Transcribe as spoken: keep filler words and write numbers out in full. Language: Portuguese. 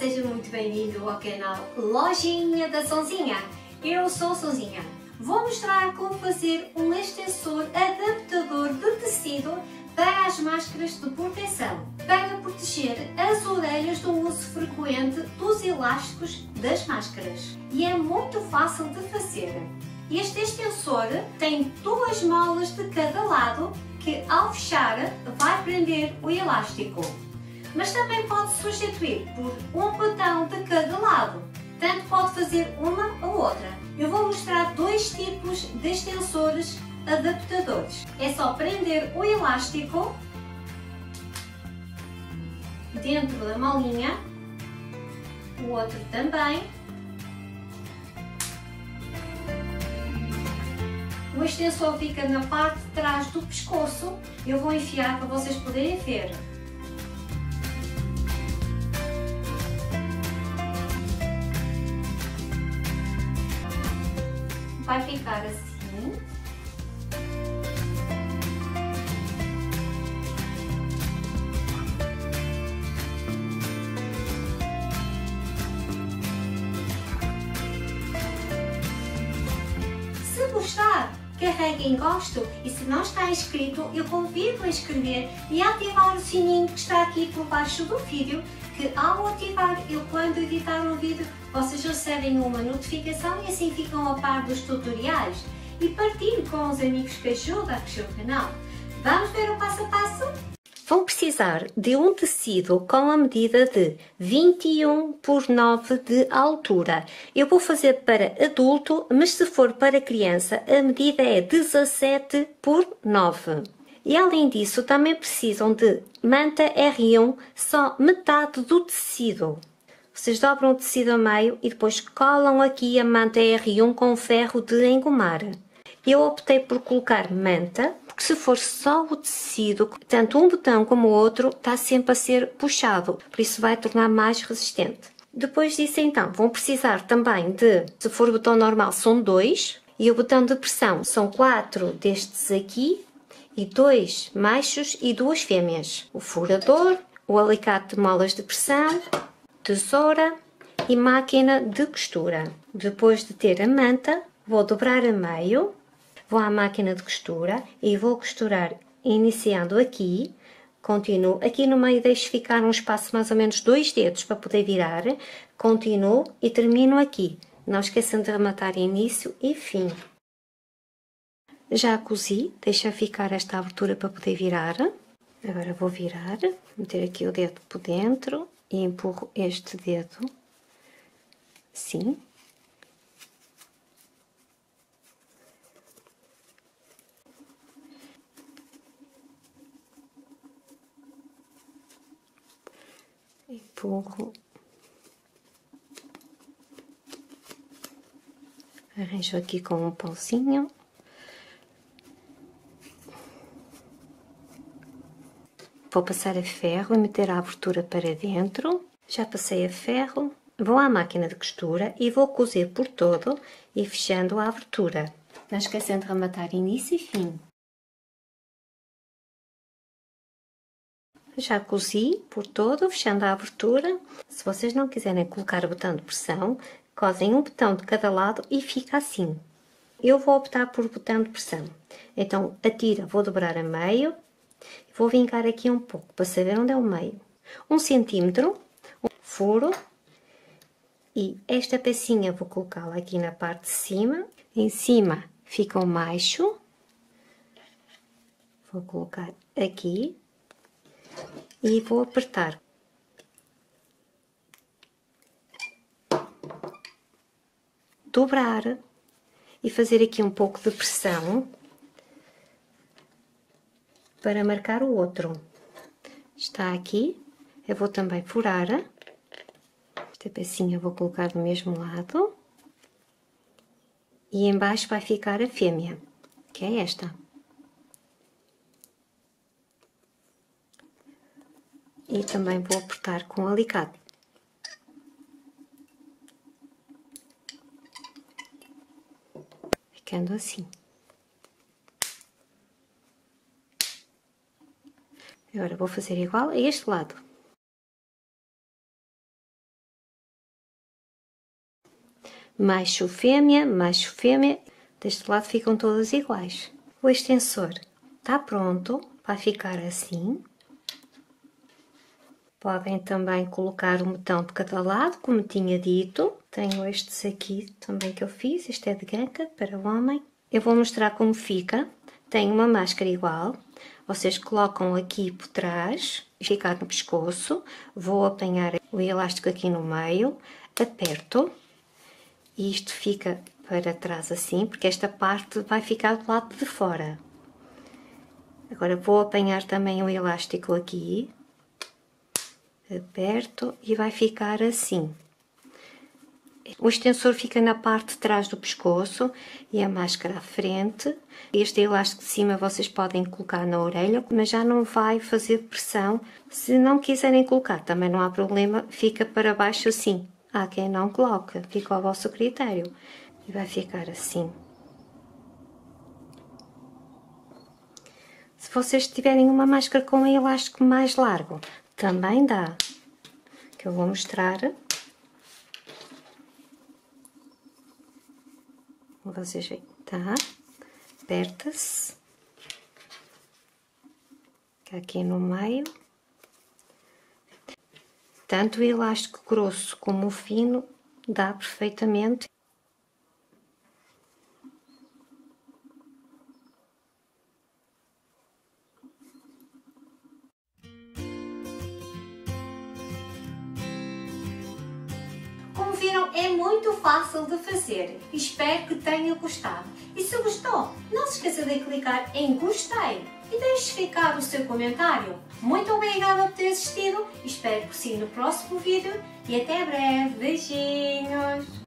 seja muito bem-vindo ao canal Lojinha da Sonzinha. Eu sou Sonzinha. Vou mostrar como fazer um extensor adaptador de tecido para as máscaras de proteção, para proteger as orelhas do uso frequente dos elásticos das máscaras. E é muito fácil de fazer. Este extensor tem duas molas de cada lado que, ao fechar, vai prender o elástico. Mas também pode substituir por um botão de cada lado. Tanto pode fazer uma ou outra. Eu vou mostrar dois tipos de extensores adaptadores. É só prender o elástico dentro da molinha, o outro também. O extensor fica na parte de trás do pescoço. Eu vou enfiar para vocês poderem ver. Vai ficar assim. Se gostar, carregue em gosto e se não está inscrito, eu convido a inscrever e a ativar o sininho que está aqui por baixo do vídeo, que ao ativar, eu quando editar um vídeo, vocês recebem uma notificação e assim ficam a par dos tutoriais. E partilhe com os amigos que ajudam a crescer o canal. Vamos ver o passo a passo? Vão precisar de um tecido com a medida de vinte e um por nove de altura. Eu vou fazer para adulto, mas se for para criança, a medida é dezassete por nove. E além disso, também precisam de manta R um, só metade do tecido. Vocês dobram o tecido a meio e depois colam aqui a manta R um com ferro de engomar. Eu optei por colocar manta, porque se for só o tecido, tanto um botão como o outro está sempre a ser puxado, por isso vai tornar mais resistente. Depois disso então, vão precisar também de, se for o botão normal são dois, e o botão de pressão são quatro destes aqui, e dois machos e duas fêmeas. O furador, o alicate de molas de pressão, tesoura e máquina de costura. Depois de ter a manta, vou dobrar a meio, vou à máquina de costura e vou costurar iniciando aqui, continuo, aqui no meio deixo ficar um espaço mais ou menos dois dedos para poder virar, continuo e termino aqui. Não esqueçam de rematar início e fim. Já cozi, deixa ficar esta abertura para poder virar. Agora vou virar, meter aqui o dedo por dentro e empurro este dedo, assim. Empurro. Arranjo aqui com um pauzinho. Vou passar a ferro e meter a abertura para dentro. Já passei a ferro. Vou à máquina de costura e vou cozer por todo e fechando a abertura. Não esquecendo de rematar início e fim. Já cozi por todo, fechando a abertura. Se vocês não quiserem colocar o botão de pressão, cosem um botão de cada lado e fica assim. Eu vou optar por botão de pressão. Então, a tira vou dobrar a meio. Vou vincar aqui um pouco para saber onde é o meio. Um centímetro, um furo e esta pecinha vou colocá-la aqui na parte de cima. Em cima fica o macho. Vou colocar aqui e vou apertar. Dobrar e fazer aqui um pouco de pressão para marcar o outro. Está aqui, eu vou também furar. Esta pecinha vou colocar do mesmo lado. E embaixo vai ficar a fêmea, que é esta. E também vou apertar com o alicate. Ficando assim. Agora vou fazer igual a este lado. macho fêmea, macho fêmea. Deste lado ficam todas iguais. O extensor está pronto, vai ficar assim. Podem também colocar um botão de cada lado, como tinha dito. Tenho estes aqui também que eu fiz, este é de ganca para o homem. Eu vou mostrar como fica. Tenho uma máscara igual, vocês colocam aqui por trás, ficar no pescoço. Vou apanhar o elástico aqui no meio, aperto e isto fica para trás assim, porque esta parte vai ficar do lado de fora. Agora vou apanhar também o elástico aqui, aperto e vai ficar assim. O extensor fica na parte de trás do pescoço e a máscara à frente. Este elástico de cima vocês podem colocar na orelha, mas já não vai fazer pressão. Se não quiserem colocar, também não há problema, fica para baixo assim. Há quem não coloca, fica ao vosso critério. E vai ficar assim. Se vocês tiverem uma máscara com um elástico mais largo, também dá. Que eu vou mostrar. Vocês veem, tá? Aperta-se. Fica aqui no meio. Tanto o elástico grosso como o fino dá perfeitamente. Como viram, é muito fácil de fazer. Espero que tenha gostado. E se gostou, não se esqueça de clicar em gostei e deixe ficar o seu comentário. Muito obrigada por ter assistido. Espero por si no próximo vídeo e até breve. Beijinhos!